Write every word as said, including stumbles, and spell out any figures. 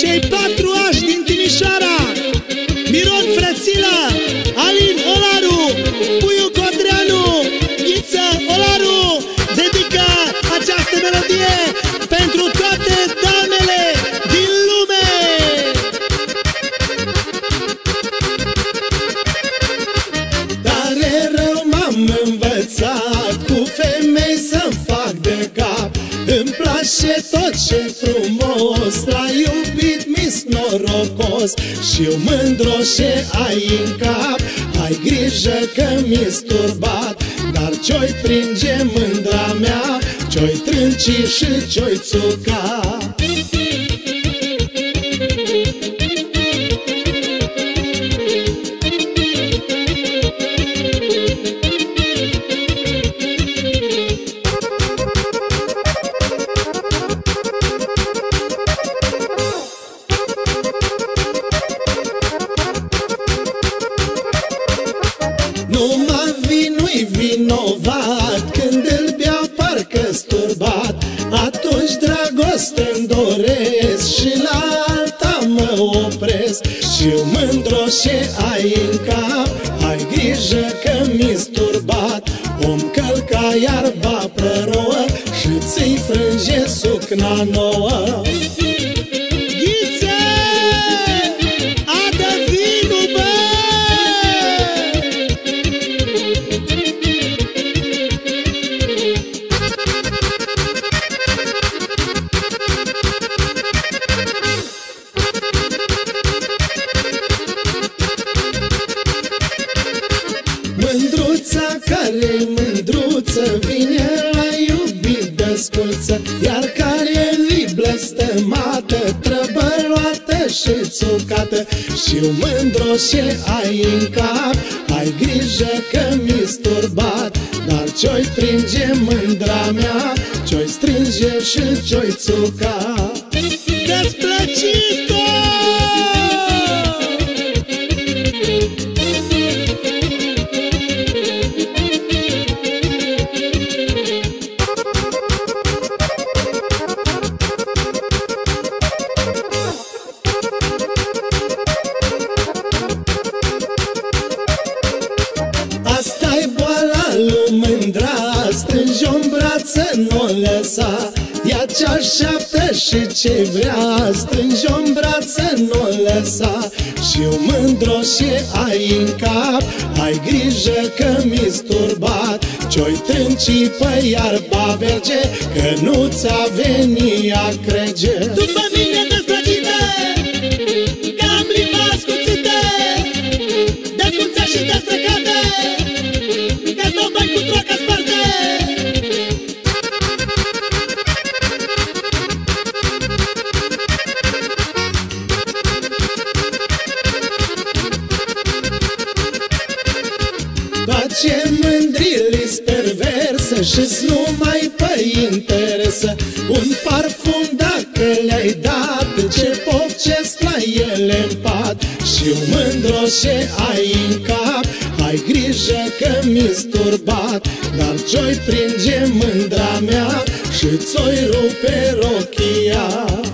cei patru ași din Timișoara, Miron Frățila, Alin Olaru, Puiu Codreanu, Ghiță Olaru, dedică această melodie pentru toate damele din lume. Tare rău m-am învățat cu femei să-mi fac de cap. Îmi place tot ce frumos, l-a iubit mis norocos. Și-eu mândro ce ai în cap, ai grijă că mi-s turbat. Dar ce-oi pringe mândra mea, ce-oi trânci și ce-oi țuca. Numai vinul-i vinovat, când îl beau parcă-s turbat. Atunci dragoste-mi doresc și la alta mă opresc. Și-eu mândro ce ai în cap, ai grijă că mi-s turbat. Om călca iarba prărouă și ți-i frânge sucna nouă. Mândruța care mândruță vine la iubit desculță, iar care-i blăstămată, trăbăloată și țucată. Și-eu mândro ce ai în cap, ai grijă că mi-s turbat. Dar ce-oi pringe mândra mea, ce-oi strânge și ce-oi țuca. Desplăcită! Asta-i boala lui mândra, strângi-o în brață, n-o lăsa. Ea ce așteaptă și ce vrea, strângi-o în brață, n-o lăsa. Și-eu mândro ce ai în cap, ai grijă că mi-s turbat. Ce-oi trânci pe iarba verge, că nu ți-a venit a crege. După mine desplăcite, că am limba ascuțite, descunțea și destrecate, că-ți dau bani cu troaca sparte. Toate mândrile-s perversă și-s numai pe interesă. Un parfum dacă le-ai dat, ce pofcesc la ele în pat. Și-eu mândro ce ai în cap, ai grijă că mi-s turbat. Dar ce-oi pringe mândra mea și ți-oi rupe rochia.